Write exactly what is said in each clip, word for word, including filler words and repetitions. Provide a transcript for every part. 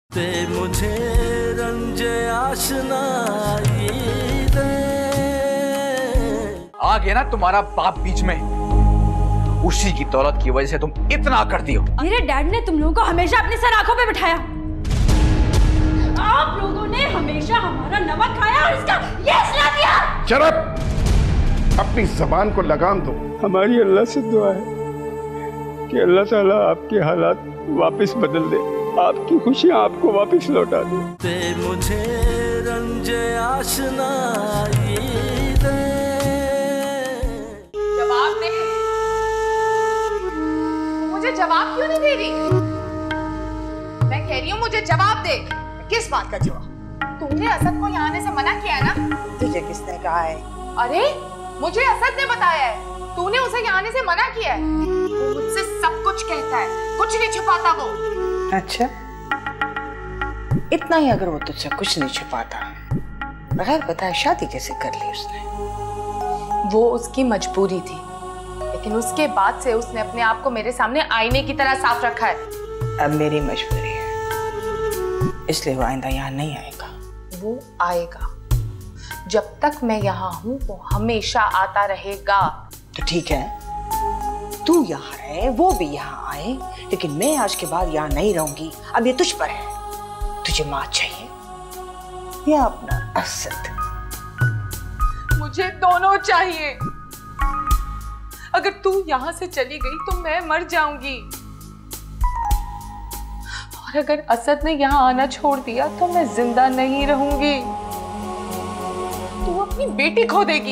ते मुझे रंजे आशनाई दे। आ गया ना तुम्हारा बाप बीच में, उसी की दौलत की वजह से तुम इतना करती हो। मेरे डैड ने तुम लोगों को हमेशा अपनी सर आंखों पे बिठाया। आप लोगों ने हमेशा हमारा नमक खाया और इसका ये सिला दिया। चुप! अपनी जबान को लगाम दो। हमारी अल्लाह से दुआ है कि अल्लाह ताला आपके हालात वापस बदल दे, आपकी खुशियां आपको वापस लौटा दे। ते मुझे रंजे आशनाई दे। जवाब दे, मुझे जवाब क्यों नहीं दे रही? मैं कह रही हूँ मुझे जवाब दे। किस बात का जवाब? तूने असद को यहाँ आने से मना किया ना? तुझे किसने कहा है? अरे मुझे असद ने बताया है, तूने उसे यहाँ आने से मना किया है। वो मुझसे सब कुछ कहता है, कुछ नहीं छुपाता वो। अच्छा, इतना ही अगर वो तुझसे कुछ नहीं छुपाता, बगैर बताए शादी कैसे कर ली उसने? वो उसकी मजबूरी थी, लेकिन उसके बाद से उसने अपने आप को मेरे सामने आईने की तरह साफ रखा है। अब मेरी मजबूरी है, इसलिए वो आइंदा यहाँ नहीं आएगा। वो आएगा, जब तक मैं यहाँ हूँ वो हमेशा आता रहेगा। तो ठीक है, तू यहाँ रहे, वो भी यहाँ आए, लेकिन मैं आज के बाद यहाँ नहीं रहूंगी। अब ये तुझ पर है, तुझे माँ चाहिए या अपना असद? मुझे दोनों चाहिए। अगर तू यहाँ से चली गई तो मैं मर जाऊंगी, और अगर असद ने यहाँ आना छोड़ दिया तो मैं जिंदा नहीं रहूंगी। तू अपनी बेटी खो देगी।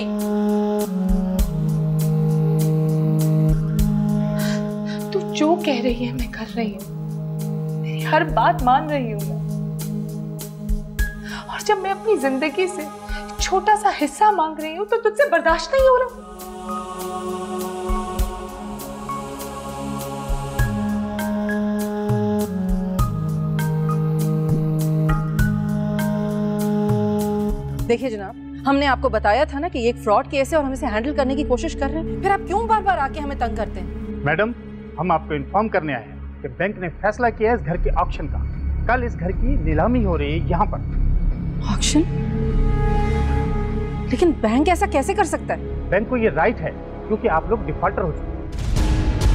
तू जो कह रही है मैं कर रही हूँ, मेरी हर बात मान रही हूँ मैं। और जब मैं अपनी जिंदगी से छोटा सा हिस्सा मांग रही हूँ तो तुझसे बर्दाश्त नहीं हो रहा। देखिए जनाब, हमने आपको बताया था ना कि ये एक फ्रॉड केस है और हम इसे हैंडल करने की कोशिश कर रहे हैं, फिर आप क्यों बार बार आके हमें तंग करते हैं? मैडम, हम आपको इन्फॉर्म करने आए हैं कि बैंक ने फैसला किया है इस घर के ऑक्शन का। कल इस घर की नीलामी हो रही है यहाँ पर। ऑक्शन? लेकिन बैंक ऐसा कैसे कर सकता है? बैंक को ये राइट है क्योंकि आप लोग डिफॉल्टर हो चुके हैं।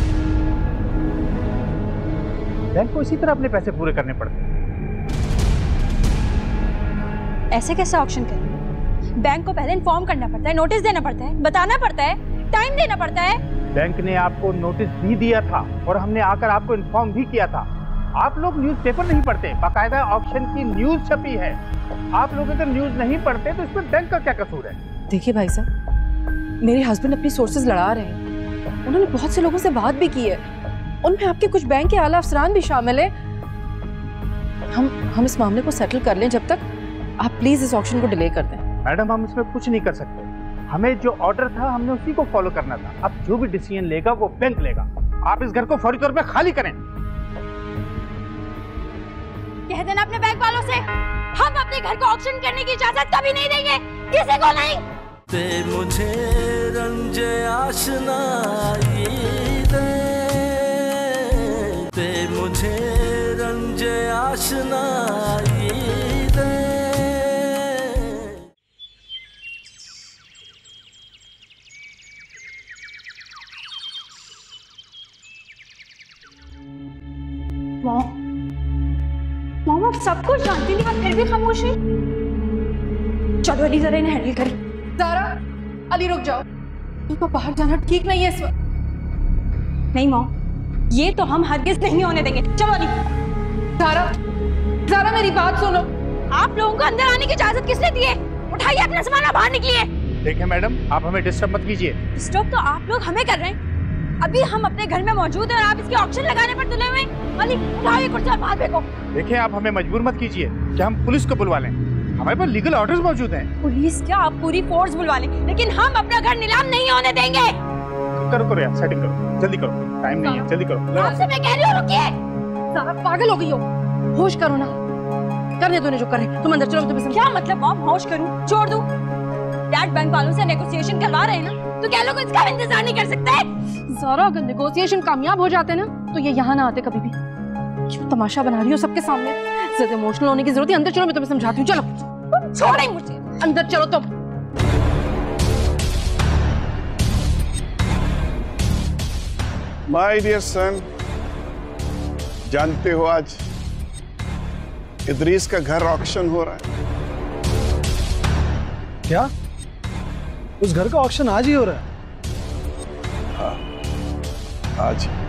बैंक को इसी तरह अपने पैसे पूरे करने पड़ते हैं। ऐसे कैसे ऑक्शन करेंगे? बैंक को पहले इन्फॉर्म करना पड़ता है, नोटिस देना पड़ता है, बताना पड़ता है, टाइम देना पड़ता है। बैंक ने आपको नोटिस भी दिया था और हमने आकर आपको इन्फॉर्म भी किया था। आप लोग न्यूज़पेपर नहीं पढ़ते, बाकायदा ऑक्शन की न्यूज छपी है। आप लोग अगर न्यूज नहीं पढ़ते तो इसमें बैंक का क्या कसूर है? देखिए भाई साहब, मेरे हस्बैंड अपनी सोर्सेज लड़ा रहे हैं, उन्होंने बहुत से लोगों से बात भी की है, उनमें आपके कुछ बैंक के आला अफसरान भी शामिल है। हम हम इस मामले को सेटल कर लें, जब तक आप प्लीज इस ऑक्शन को डिले कर दें। मैडम, हम इसमें कुछ नहीं कर सकते, हमें जो ऑर्डर था हमने उसी को फॉलो करना था। अब जो भी डिसीजन लेगा वो बैंक लेगा। आप इस घर को फौरी तौर पे खाली करें। कह देना अपने बैंक वालों से, हम अपने घर को ऑक्शन करने की इजाजत कभी नहीं देंगे, किसी को नहीं। ते मुझे रंजे आशनाई दे। ते मुझे रंजे आशनाई दे। मॉम, मॉम आप सब कुछ जानती नहीं और फिर भी खामोश है। चलो अली जरा इन्हें हैंडल करें। ज़ारा, अली रुक जाओ, तुमको बाहर जाना ठीक नहीं है इस वक्त। नहीं मॉम, ये तो हम हरगिज नहीं होने देंगे। चलो अली। ज़ारा, ज़ारा मेरी बात सुनो। आप लोगों को अंदर आने की इजाजत किसने दी है? उठाइए अपना सामान, बाहर निकलिए। देखिए मैडम, आप हमें डिस्टर्ब मत कीजिए। डिस्टर्ब तो आप लोग हमें कर रहे हैं। अभी हम अपने घर में मौजूद हैं और आप इसके ऑक्शन लगाने पर तुले हुए हैं। अली उठाओ ये कुर्सी और बाहर फेंको। देखिए, आप हमें मजबूर मत कीजिए कि हम पुलिस को बुलवा लें, हमारे पास लीगल ऑर्डर्स मौजूद हैं। पुलिस क्या, आप पूरी फोर्स बुलवा लें, लेकिन हम अपना घर नीलाम नहीं होने देंगे। करो करो यार, सेटिंग करो, जल्दी करो, टाइम नहीं है, जल्दी करो। आपसे मैं कह रही हूँ रुकिए। ज़ारा पागल हो गई हो, होश करो ना, करने दो जो कर रहे। तुम अंदर चलो। तुम्हें क्या मतलब मॉम, होश करूं, छोड़ दूं? डैड बैंक वालों से नेगोशिएशन करवा रहे हैं ना, तो क्या लोग इसका इंतजार नहीं कर सकते? ज़ारा, अगर नेगोशिएशन कामयाब हो जाते ना तो ये यहाँ ना आते कभी भी। क्यों तमाशा बना रही हो सबके सामने? ज्यादा इमोशनल होने की जरूरत है। अंदर चलो, मैं तुम्हें समझाती हूँ। चलो छोड़े मुझे, अंदर चलो तुम। माय डियर सन, जानते हो आज इदरीस का घर ऑक्शन हो रहा है। क्या? उस घर का ऑक्शन आज ही हो रहा है? हाँ, आज ही।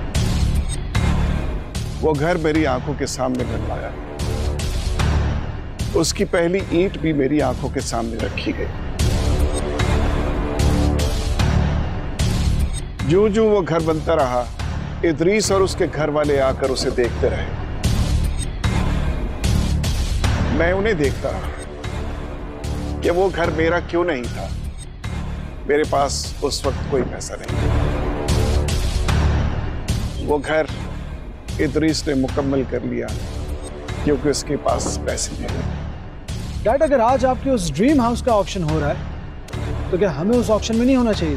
वो घर मेरी आंखों के सामने बनवाया, उसकी पहली ईंट भी मेरी आंखों के सामने रखी गई। जो जो वो घर बनता रहा, इदरीस और उसके घर वाले आकर उसे देखते रहे। मैं उन्हें देखता रहा कि वो घर मेरा क्यों नहीं था। मेरे पास उस वक्त कोई पैसा नहीं था। वो घर इदरीस ने मुकम्मल कर लिया क्योंकि उसके पास पैसे नहीं थे। डैड, अगर आज आपके उस ड्रीम हाउस का ऑक्शन हो रहा है तो क्या हमें उस ऑक्शन में नहीं होना चाहिए?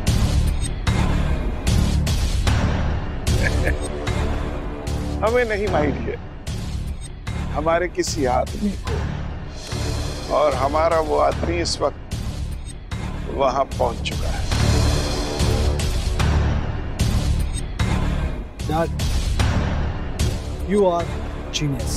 हमें नहीं माइंड है, हमारे किसी आदमी को, और हमारा वो आदमी इस वक्त वहां पहुंच चुका है। Dad, you are genius.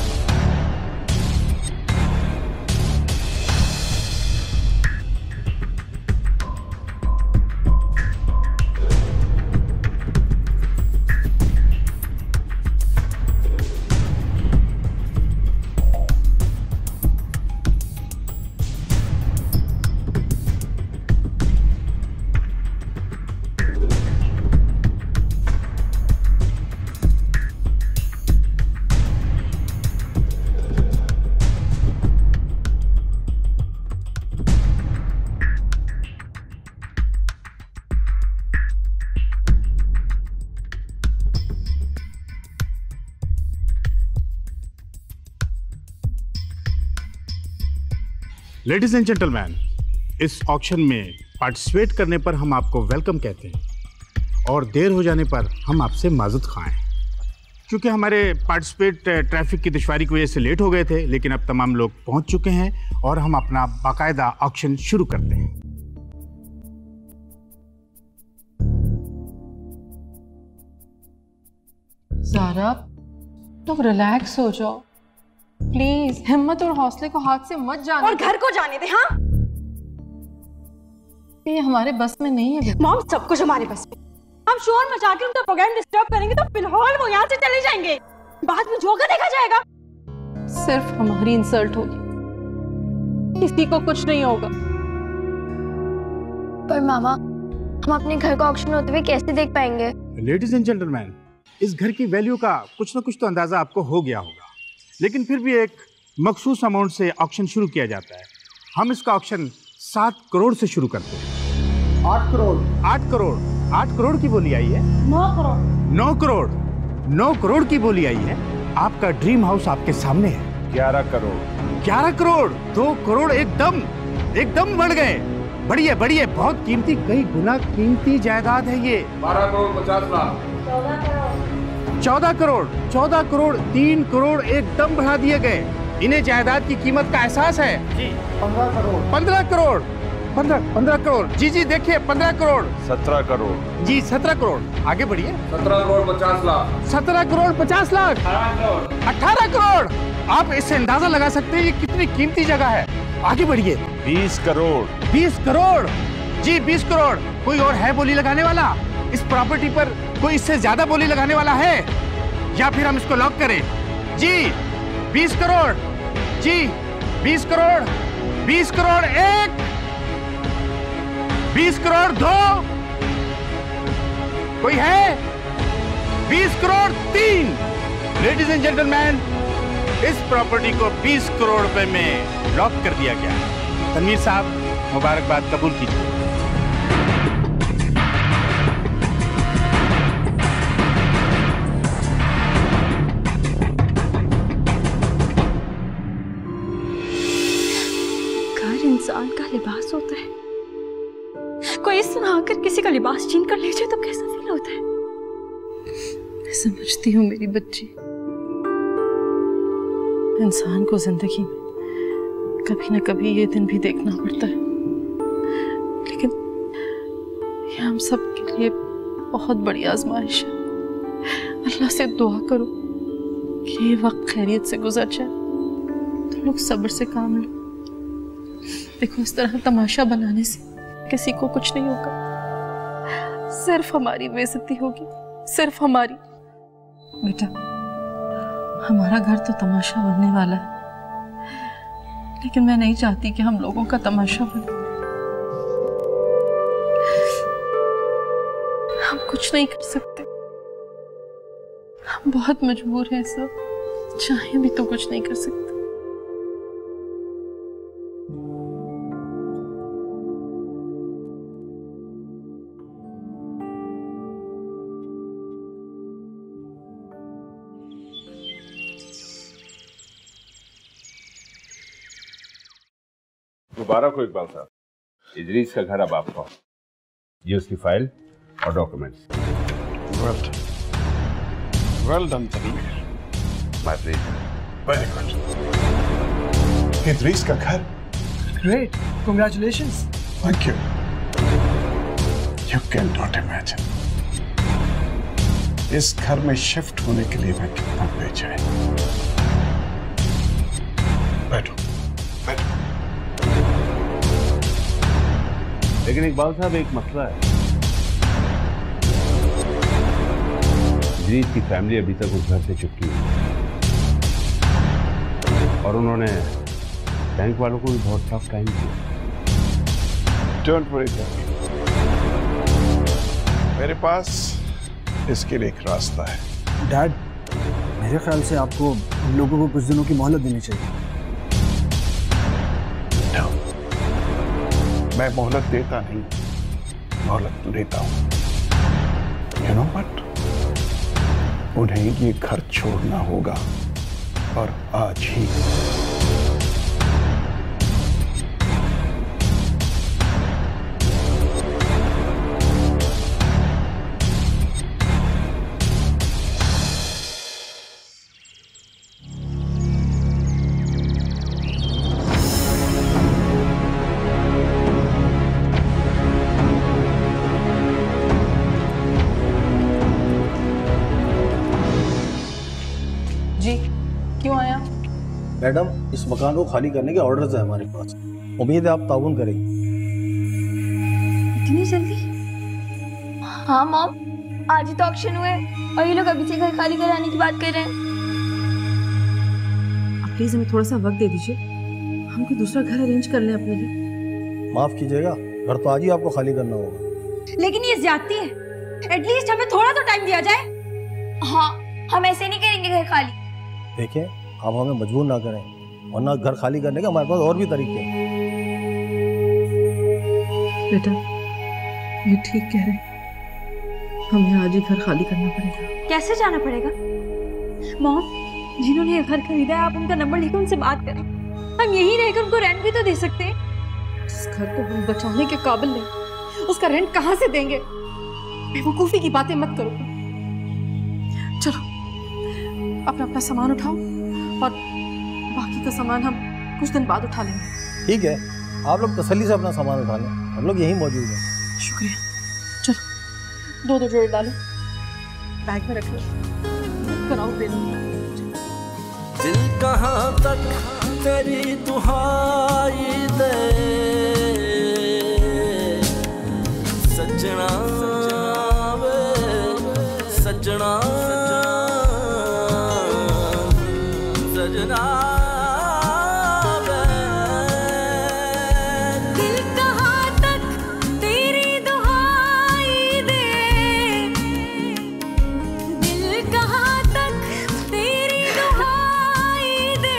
Ladies and gentleman, इस ऑक्शन में पार्टिसिपेट करने पर हम आपको वेलकम कहते हैं और देर हो जाने पर हम आपसे माजूद खाएं, क्योंकि हमारे पार्टिसिपेट ट्रैफिक की दुश्वारी की वजह से लेट हो गए थे। लेकिन अब तमाम लोग पहुंच चुके हैं और हम अपना बाकायदा ऑक्शन शुरू करते हैं। ज़ारा, तुम रिलैक्स हो जाओ प्लीज। हिम्मत और हौसले को हाथ से मत जाने और घर को जाने दे। हाँ, ये हमारे बस में नहीं है। मॉम, सब कुछ हमारे बस में। हम शोर मचा के उनका प्रोग्राम डिस्टर्ब करेंगे तो फिलहाल वो यहाँ से चले जाएंगे। बाद में जो होगा देखा जाएगा। सिर्फ हमारी इंसल्ट होगी, किसी को कुछ नहीं होगा। पर मामा, हम अपने घर का ऑक्शन होते हुए कैसे देख पाएंगे? लेडीज एंड जेंटलमैन, इस घर की वैल्यू का कुछ ना कुछ तो अंदाजा आपको हो गया होगा, लेकिन फिर भी एक मखसूस अमाउंट से ऑक्शन शुरू किया जाता है। हम इसका ऑक्शन सात करोड़ से शुरू करते हैं। आठ करोड़ आठ करोड़ आठ करोड़ की बोली आई है। नौ करोड़ नौ करोड़ नौ करोड़ की बोली आई है। आपका ड्रीम हाउस आपके सामने है। ग्यारह करोड़ ग्यारह करोड़ दो करोड़ एकदम एकदम बढ़ गए। बढ़िए बढ़िए, बहुत कीमती, कई गुना कीमती जायदाद है ये। बारह करोड़ पचास लाख चौदह करोड़ चौदह करोड़ तीन करोड़ एकदम बढ़ा दिए गए। इन्हें जायदाद की कीमत का एहसास है जी। पंद्रह करोड़ पंद्रह करोड़ पंद्रह पंद्रह करोड़ जी जी देखिए, पंद्रह करोड़ सत्रह करोड़ जी सत्रह करोड़ आगे बढ़िए। सत्रह करोड़ पचास लाख सत्रह करोड़ पचास लाख अठारह करोड़ आप इससे अंदाजा लगा सकते हैं ये कितनी कीमती जगह है। आगे बढ़िए। बीस करोड़ बीस करोड़ जी बीस करोड़ कोई और है बोली लगाने वाला? इस प्रॉपर्टी पर कोई इससे ज्यादा बोली लगाने वाला है या फिर हम इसको लॉक करें? जी बीस करोड़ जी बीस करोड़ बीस करोड़ एक, बीस करोड़ दो, कोई है? बीस करोड़ तीन। लेडीज एंड जेंटलमैन, इस प्रॉपर्टी को बीस करोड़ रुपए में लॉक कर दिया गया। तनवीर साहब, मुबारकबाद कबूल कीजिए। इंसान का लिबास होता है। कोई इस तरह आकर किसी का लिबास छीन कर ले जाए तो कैसा फील होता है? मैं समझती हूँ मेरी बच्ची, इंसान को जिंदगी में कभी ना कभी ये दिन भी देखना पड़ता है, लेकिन ये हम सब के लिए बहुत बड़ी आजमाइश है। अल्लाह से दुआ करो कि ये वक्त खैरियत से गुजर जाए। तुम लोग सब्र से काम लो। देखो, इस तरह तमाशा बनाने से किसी को कुछ नहीं होगा, सिर्फ हमारी बेइज्जती होगी, सिर्फ हमारी। बेटा, हमारा घर तो तमाशा बनने वाला है, लेकिन मैं नहीं चाहती कि हम लोगों का तमाशा बने। हम कुछ नहीं कर सकते, हम बहुत मजबूर हैं सब, चाहे भी तो कुछ नहीं कर सकते। मुबारक हो इकबाल साहब, इदरीस का घर अब आपका। ये उसकी फाइल और documents. Well done, well done Tanveer. My pleasure. Very good. Idris का घर? Great, congratulations. Thank you. You can not imagine इस घर में शिफ्ट होने के लिए मैं कितना बेचैन। बैठो बैठो। लेकिन इकबाल साहब, एक मसला है। इदरीस की फैमिली अभी तक उस घर से चुकी है और उन्होंने बैंक वालों को भी बहुत टफ टाइम दिया। डोंट वरी, मेरे पास इसके लिए एक रास्ता है। डैड, मेरे ख्याल से आपको उन लोगों को कुछ दिनों की मोहलत देनी चाहिए। no. मैं मोहलत देता नहीं, मोहलत लेता हूं। यू नो व्हाट, उन्हें ये घर छोड़ना होगा और आज ही। मैडम, इस मकान को खाली करने के ऑर्डर्स है हमारे पास। उम्मीद है आप ताउन करेंगे। इतनी जल्दी? हाँ मॉम, आज ही तो ऑक्शन हुए और ये लोग अभी से घर खाली कराने की बात कर रहे हैं। आप प्लीज हमें थोड़ा सा वक्त दे दीजिए, हम कोई दूसरा घर अरेंज कर लें अपने लिए। माफ कीजिएगा, घर तो आज ही आपको खाली करना होगा। लेकिन ये ज्यादती है, एटलीस्ट हमें थोड़ा तो टाइम दिया जाए। हाँ, हम ऐसे नहीं करेंगे घर खाली। देखिए, आप हमें मजबूर ना करें, वरना घर खाली करने का हमारे पास और भी तरीके हैं। बेटा, ये ठीक कह रहे हैं, हमें आज ही घर खाली करना पड़ेगा। कैसे जाना पड़ेगा? मॉम, जिन्होंने ये घर खरीदा है, आप उनका नंबर लेकर उनसे बात करें। हम यहीं रहकर उनको रेंट भी तो दे सकते हैं। इस घर को हम बचाने के काबिल नहीं, उसका रेंट कहाँ से देंगे? बेवकूफी की बातें मत करो। चलो, अपना अपना सामान उठाओ और बाकी का सामान हम कुछ दिन बाद उठा लेंगे। ठीक है, आप लोग तसल्ली से अपना सामान उठा लें, हम लोग यहीं मौजूद हैं। शुक्रिया। चलो, दो दो जोड़े डालो, बैग में रख लो, बनाओ दे दो। दिल कहाँ तक तेरी दुहाई दे सजना वे सजना सजना दिल कहाँ तक तेरी दुहाई दे, दिल कहाँ तक तेरी दुहाई दे,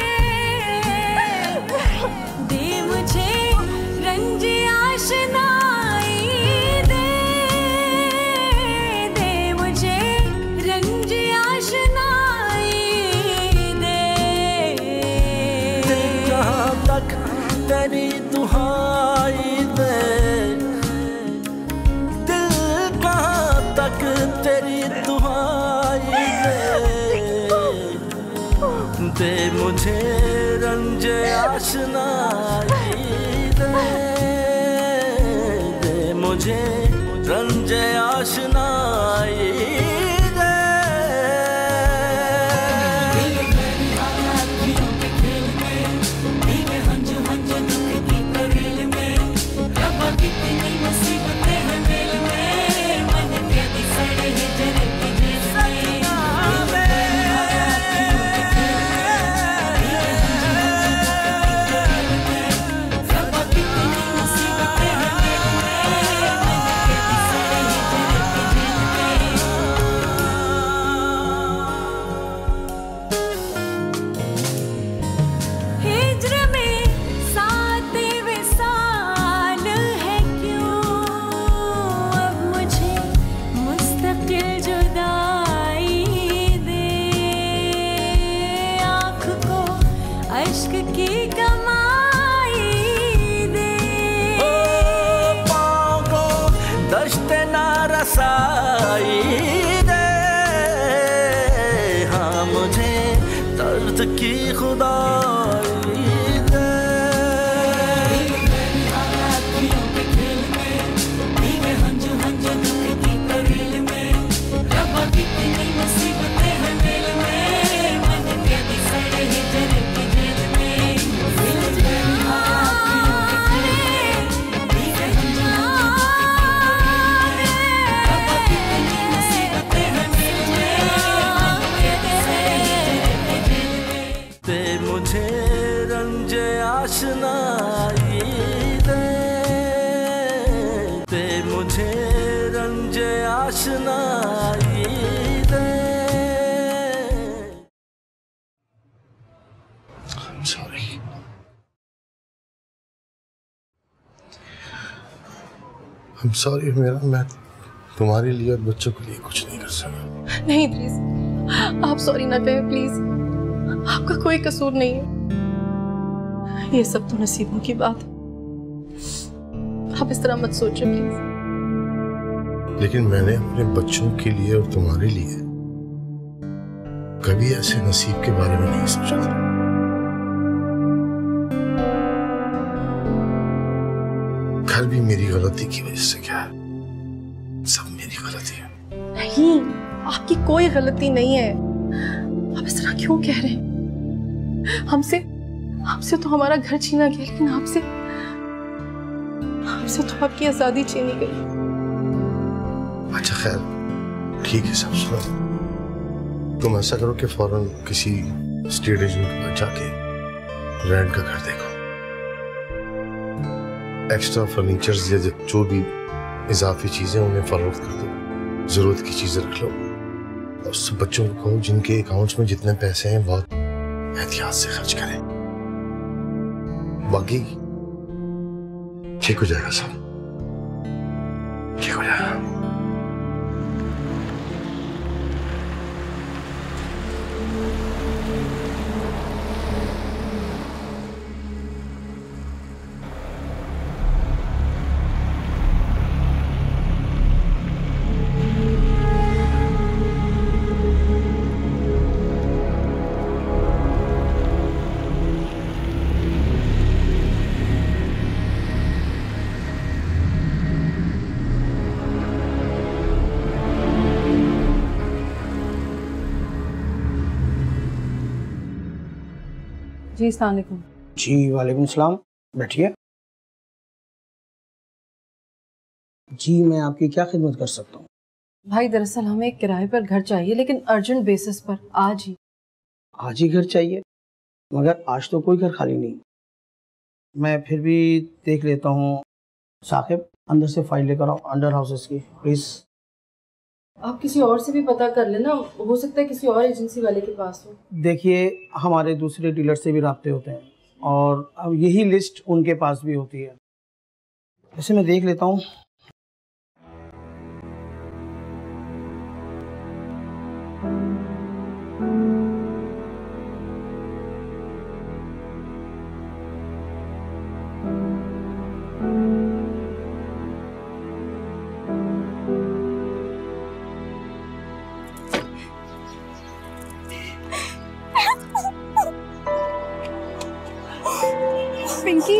दे मुझे रंज आशनाई दे, दे मुझे रंज आशनाई दे। दिल कहाँ तक तेरी दुहाई दे, दिल कहाँ तक तेरी दुहाई दे, दे मुझे रंज आशनाई दे, दे मुझे रंज आशनाई दे। की खुदाई दे। आशनाई दे, दे मुझे रंज आशनाई दे। सॉरी, I'm sorry मेरा, मैं तुम्हारे लिए और बच्चों के लिए कुछ नहीं कर सका। नहीं प्लीज, आप सॉरी ना कहें प्लीज, आपका कोई कसूर नहीं है। ये सब तो नसीबों की बात है, आप इस तरह मत सोचिए प्लीज। लेकिन मैंने अपने बच्चों के लिए और तुम्हारे लिए कभी ऐसे नसीब के बारे में नहीं सोचा था। घर भी मेरी गलती की वजह से क्या है, सब मेरी गलती है। नहीं, आपकी कोई गलती नहीं है। आप इस तरह क्यों कह रहे हैं? हमसे हमसे तो हमारा घर छीना गया, लेकिन आपसे आपसे तो आपकी आजादी छीनी गई। अच्छा खैर ठीक है, सब सुनो। तुम ऐसा करो कि फौरन किसी स्टेट एजेंट के पास जाके रेंट का घर देखो। एक्स्ट्रा फर्नीचर्स या जो भी इजाफी चीजें उन्हें फरोख्त कर दो। जरूरत की चीजें रख लो और सब बच्चों को कहो जिनके अकाउंट्स में जितने पैसे हैं बहुत एहतियात से खर्च करें। बाकी ठीक हो जाएगा, सब ठीक हो जाएगा। जी अस्सलाम वालेकुम। जी वालेकुम सलाम, बैठिए। जी मैं आपकी क्या खिदमत कर सकता हूँ? भाई दरअसल हमें एक किराए पर घर चाहिए, लेकिन अर्जेंट बेसिस पर, आज ही। आज ही घर चाहिए? मगर आज तो कोई घर खाली नहीं। मैं फिर भी देख लेता हूँ। साकिब अंदर से फाइल लेकर आओ, अंडर हाउसेस की प्लीज। आप किसी और से भी पता कर लेना, हो सकता है किसी और एजेंसी वाले के पास हो। देखिए हमारे दूसरे डीलर से भी राब्ते होते हैं और अब यही लिस्ट उनके पास भी होती है। वैसे मैं देख लेता हूँ। पिंकी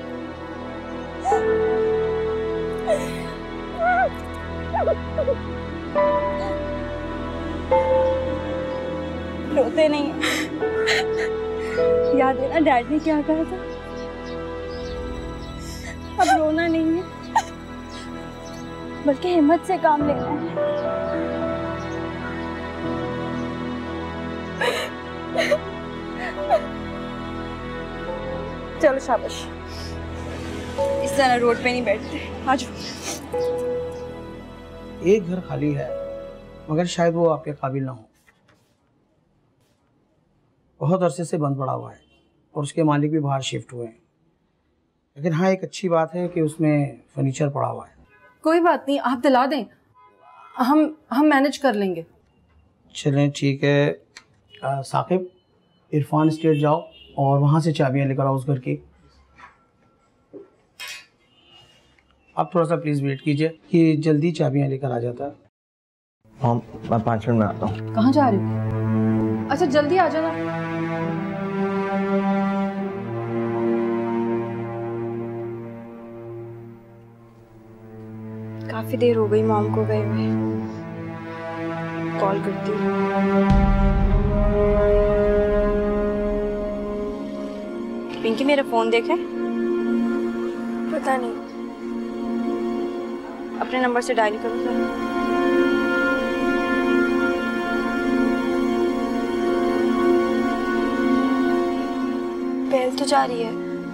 रोते नहीं। याद है ना डैड ने क्या कहा था? अब रोना नहीं है, बल्कि हिम्मत से काम लेना है। चलो शाबाश, इस तरह रोड पे नहीं बैठते। आ जाओ। एक घर खाली है, मगर शायद वो आपके काबिल ना हो। बहुत अरसे से बंद पड़ा हुआ है और उसके मालिक भी बाहर शिफ्ट हुए हैं। लेकिन हाँ, एक अच्छी बात है कि उसमें फर्नीचर पड़ा हुआ है। कोई बात नहीं, आप दिला दें, हम हम मैनेज कर लेंगे। चलें ठीक है। आ, साकिब, इरफान स्टेट जाओ और वहाँ से चाबियाँ लेकर आओ उस घर की। आप थोड़ा सा प्लीज़ वेट कीजिए कि जल्दी चाबियाँ लेकर आ जाता है। हाँ, मैं पाँच मिनट में आता हूँ। कहाँ जा रही हो? अच्छा जल्दी आ जाना। काफी देर हो गई मॉम को गए हुए, कॉल करती हूँ। पिंकी मेरा फोन देखे? पता नहीं, अपने नंबर से डायल करो जरा। बेल तो जा रही है।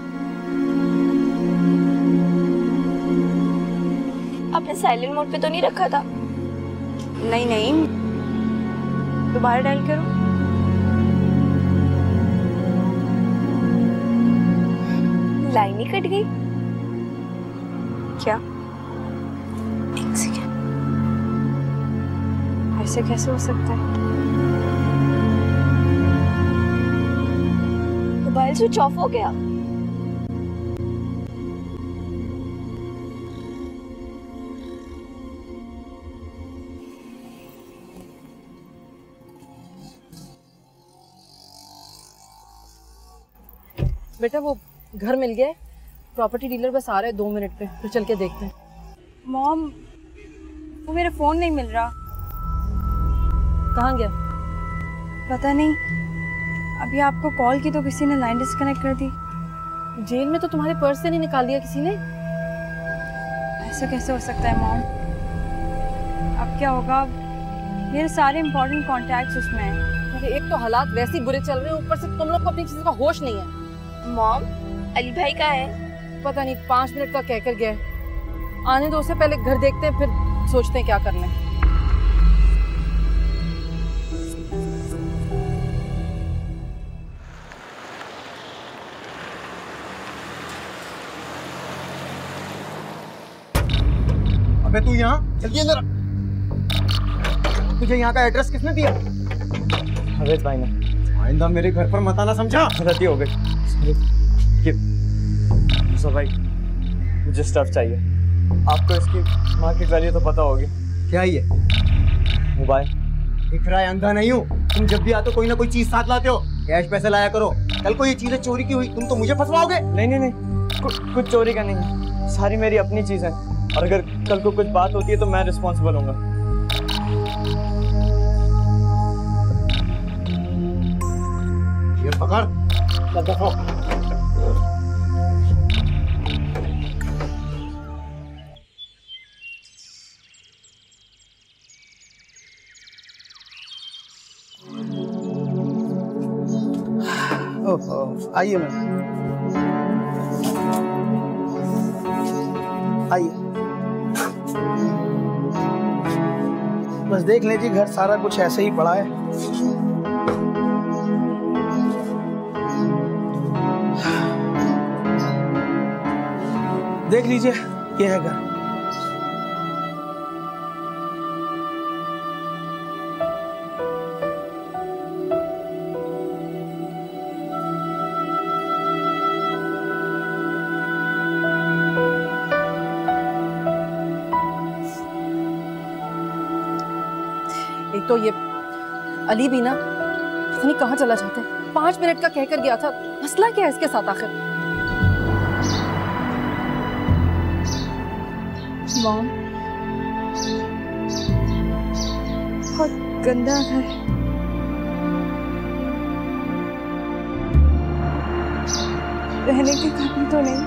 आपने साइलेंट मोड पे तो नहीं रखा था? नहीं नहीं, दोबारा डायल करो। लाइन ही कट गई क्या? एक सेकेंड, ऐसे कैसे हो सकता है? मोबाइल स्विच ऑफ हो गया। बेटा वो घर मिल गया है, प्रॉपर्टी डीलर बस आ रहा है दो मिनट पे, फिर चल के देखते हैं। मॉम, वो मेरा फोन नहीं मिल रहा। कहाँ गया? पता नहीं, अभी आपको कॉल की तो किसी ने लाइन डिस्कनेक्ट कर दी। जेल में तो तुम्हारे पर्स से नहीं निकाल दिया किसी ने? ऐसा कैसे हो सकता है मॉम? अब क्या होगा? मेरे सारे इंपॉर्टेंट कॉन्टैक्ट्स उसमें हैं। अरे एक तो हालात वैसे ही बुरे चल रहे हैं, ऊपर से तुम लोग को अपनी चीजों का होश नहीं है। मॉम, अली भाई कहाँ है? पता नहीं, पाँच मिनट का कहकर गया है। आने दो उसे, पहले घर देखते हैं फिर सोचते हैं क्या करना है। अबे तू यहाँ जल्दी अंदर आ। तुझे यहाँ का एड्रेस किसने दिया? अवैध भाई ने। आइंदा मेरे घर पर मत आना, समझा? गलती हो गई। ये मुसा भाई, मुझे स्टफ चाहिए। आपको इसकी मार्केट वैल्यू तो पता होगी। क्या ये मोबाइल? दिख रहा है, अंधा नहीं हूँ। तुम जब भी आते हो कोई ना कोई चीज साथ लाते हो। कैश पैसे लाया करो। कल को ये चीजें चोरी की हुई तुम तो मुझे फंसवाओगे। नहीं नहीं नहीं, कु, कुछ चोरी का नहीं, सारी मेरी अपनी चीज है। और अगर कल को कुछ बात होती है तो मैं रिस्पॉन्सिबल होऊंगा। ये पकड़। देखो आइए मैम, आइए। बस देख लीजिए, घर सारा कुछ ऐसे ही पड़ा है। देख लीजिए, ये है घर। एक तो ये अली भी ना पता नहीं कहाँ चला जाता है। पांच मिनट का कहकर गया था, मसला क्या है इसके साथ आखिर? मॉम, बहुत गंदा घर है। रहने के काबिल तो नहीं।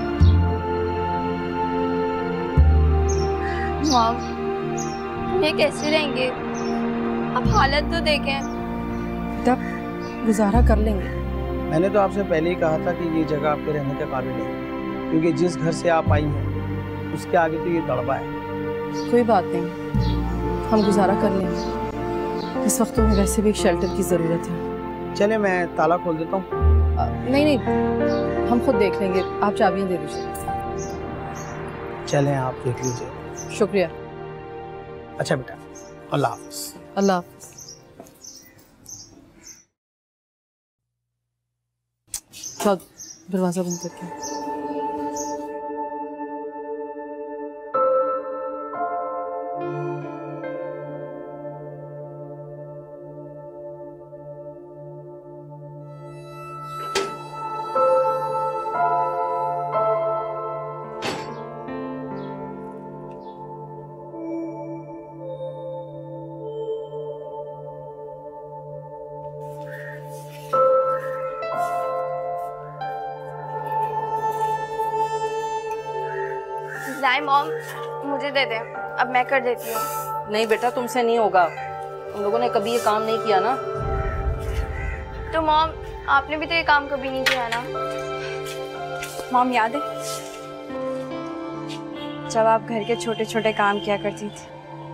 मॉम, ये कैसे रहेंगे? अब हालत तो देखें। तब गुजारा कर लेंगे। मैंने तो आपसे पहले ही कहा था कि ये जगह आपके रहने के काबिल है, क्योंकि जिस घर से आप आई हैं उसके आगे तो ये दड़बा है। कोई बात नहीं, हम गुजारा कर लेंगे। इस वक्त तो हमें वैसे भी एक शेल्टर की ज़रूरत है। चले मैं ताला खोल देता हूँ। नहीं नहीं, हम खुद देख लेंगे, आप चाबियाँ दे दीजिए। चलें, आप देख लीजिए। शुक्रिया। अच्छा बेटा, अल्लाह हाफ़िज़। अल्लाह हाफ़िज़। दरवाज़ा बंद करके। जाए मॉम, मुझे दे दे, अब मैं कर देती हूँ। नहीं बेटा, तुमसे नहीं होगा। तुम लोगों ने कभी ये काम नहीं किया ना। तो मॉम, आपने भी तो ये काम कभी नहीं किया ना। मॉम, याद है जब आप घर के छोटे छोटे काम किया करती थी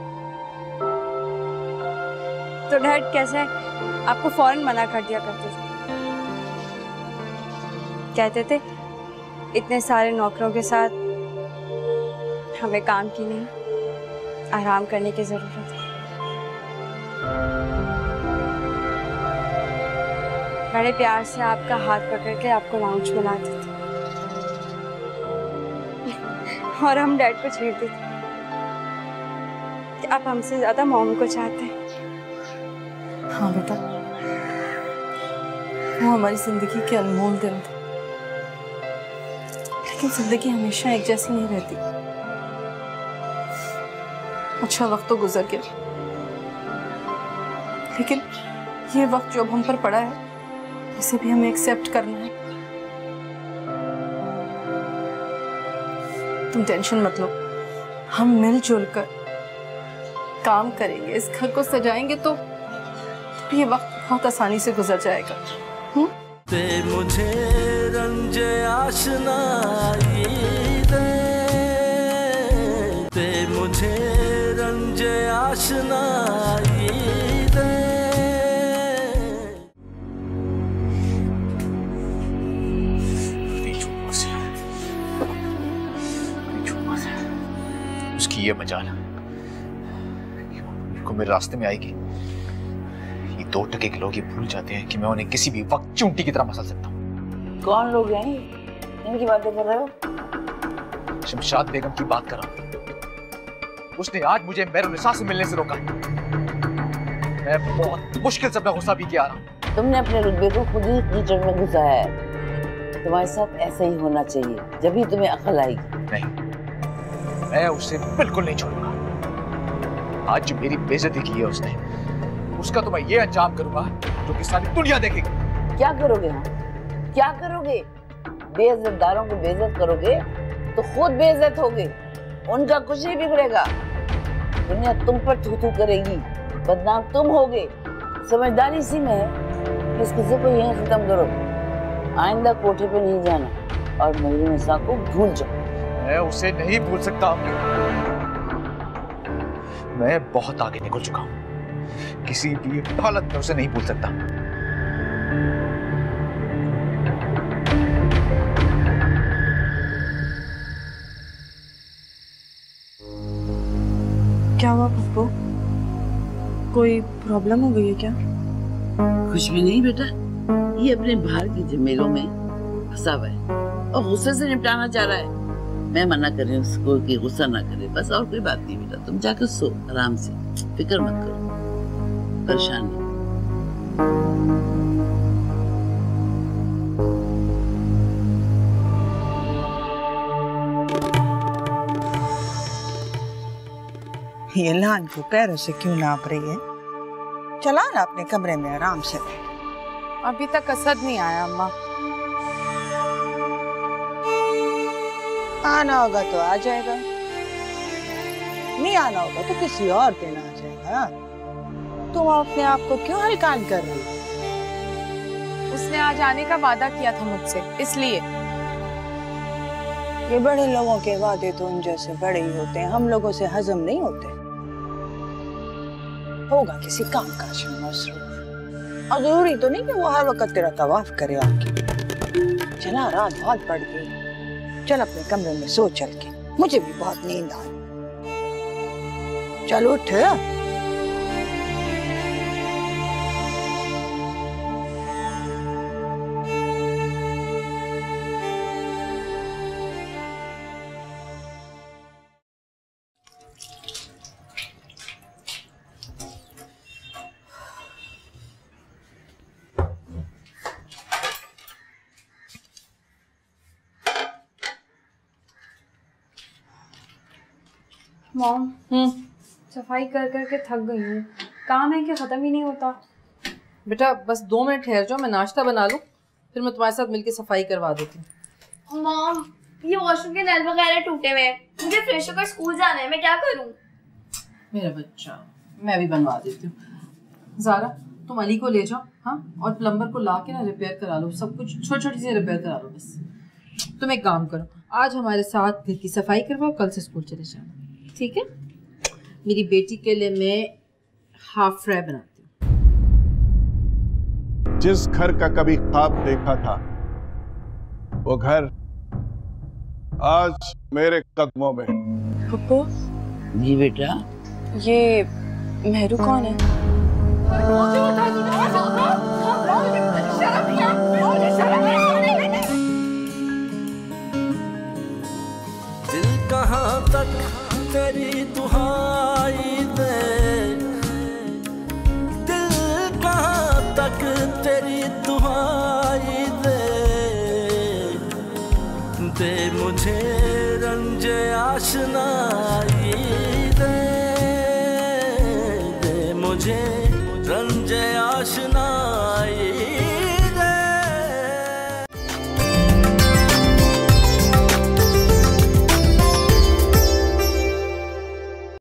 तो डैड कैसे आपको फौरन मना कर दिया करते थे। कहते थे इतने सारे नौकरों के साथ हमें काम की नहीं, आराम करने की जरूरत है। बड़े प्यार से आपका हाथ पकड़ के आपको लाउंज में लाते थे और हम डैड को छेड़ते थे कि आप हमसे ज्यादा मॉम को चाहते हैं। हाँ बेटा, वो हमारी जिंदगी के अनमोल दिन थे, लेकिन जिंदगी हमेशा एक जैसी नहीं रहती। अच्छा वक्त तो गुजर गया, लेकिन ये वक्त जो अब हम पर पड़ा है इसे भी हमें एक्सेप्ट करना है। तुम टेंशन मत लो, हम मिलजुल कर काम करेंगे, इस घर को सजाएंगे तो, तो ये वक्त बहुत आसानी से गुजर जाएगा। हुँ? ते मुझे रंज आशनाई दे, ते मुझे रंज आशनाई दे। उसकी ये मजाल को मेरे रास्ते में आएगी। ये दो टके के लोग ये भूल जाते हैं कि मैं उन्हें किसी भी वक्त चूंटी की तरह मसल सकता हूँ। कौन लोग हैं? इनकी बातें कर रहे हो? शमशाद बेगम की बात कर रहा हूँ। उसने आज मुझे बैरून-ए-निसा से मिलने से रोका। मैं बहुत मुश्किल से अपना गुस्सा भी किया रहा हूँ। तुमने अपने रुतबे को खुद ही कीचड़ में घुसाया है। तुम्हारे साथ ऐसा ही होना चाहिए, जब ही तुम्हें अकल आएगी। नहीं, मैं उसे बिल्कुल नहीं छोड़ूंगा। आज जो मेरी बेइज्जती की है उसने, उसका तो मैं ये अंजाम करूंगा जो कि सारी दुनिया देखेगी। क्या करोगे? हाँ, क्या करोगे? बेइज्जतदारों को बेइज्जत करोगे तो खुद बेइज्जत होगे, उनका कुछ नहीं बिगड़ेगा। दुनिया तुम पर थू थू करेगी, बदनाम तुम होगे। समझदारी सी में है कि इस किस्से को यहीं खत्म करो। आइंदा कोठे पे नहीं जाना और बैरून-ए-निसा को भूल जाओ। मैं उसे नहीं भूल सकता। मैं बहुत आगे निकल चुका हूं, किसी भी हालत में उसे नहीं भूल सकता। क्या हुआ पप्पू? कोई प्रॉब्लम हो गई है क्या? कुछ भी नहीं बेटा, ये अपने बाहर की जमेलों में फंसा हुआ है और गुस्से से निपटाना चाह रहा है। मैं मना कर रही हूँ उसको कि गुस्सा ना करे, बस और कोई बात नहीं बेटा। तुम जाकर सो आराम से, फिक्र मत करो, परेशान नहीं। ये लान को पैरों से क्यों नाप रही है? चला ना अपने कमरे में आराम से। अभी तक असद नहीं आया अम्मा। आना होगा तो आ जाएगा, नहीं आना होगा तो किसी और दिन आ जाएगा। तुम अपने आप को क्यों हलकान कर रही हो? उसने आज आने का वादा किया था मुझसे, इसलिए। ये बड़े लोगों के वादे तो उन जैसे बड़े ही होते हैं, हम लोगों से हजम नहीं होते। होगा किसी काम काज में मसरूफ, और जरूरी तो नहीं कि वो हर वक्त तेरा तवाफ करे आके। चला रात बहुत पड़ गई, चल अपने कमरे में सो चल के, मुझे भी बहुत नींद आ रही। चल उठ। मॉम, सफाई कर कर के थक गई हूँ। काम है कि खत्म ही नहीं होता। बेटा बस दो मिनट ठहर जाओ, मैं नाश्ता बना लूँ, फिर मैं तुम्हारे साथ मिलके सफाई करवा देती हूँ। मॉम, ये वॉशरूम के नल वगैरह टूटे हुए हैं, मुझे फ्रेश होकर स्कूल जाना है, मैं क्या करूँ? मेरा बच्चा, मैं भी बनवा देती हूँ। ज़ारा तुम अली को ले जाओ, हाँ, और प्लम्बर को ला के ना रिपेयर करा लो, सब कुछ छोटी छोटी सी रिपेयर करा लो बस। तुम एक काम करो, आज हमारे साथ घर की सफाई करवाओ, कल से स्कूल चले जाना, ठीक है? मेरी बेटी के लिए मैं हाफ फ्राई बनाती हूँ। जिस घर का कभी ख्वाब देखा था, वो घर आज मेरे कदमों में। पप्पू जी बेटा। ये मेहरू कौन है? दिल कहाँ तक तेरी दुहाई दे, दिल कहाँ तक तेरी दुहाई दे, दे मुझे रंजे आशनाई दे, दे मुझे रंजे आशनाई